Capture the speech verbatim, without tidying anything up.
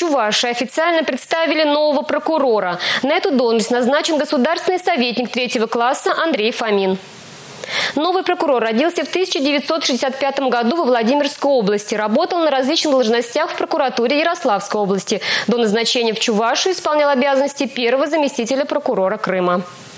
Чувашии официально представили нового прокурора. На эту должность назначен государственный советник третьего класса Андрей Фомин. Новый прокурор родился в тысяча девятьсот шестьдесят пятом году во Владимирской области. Работал на различных должностях в прокуратуре Ярославской области. До назначения в Чувашию исполнял обязанности первого заместителя прокурора Крыма.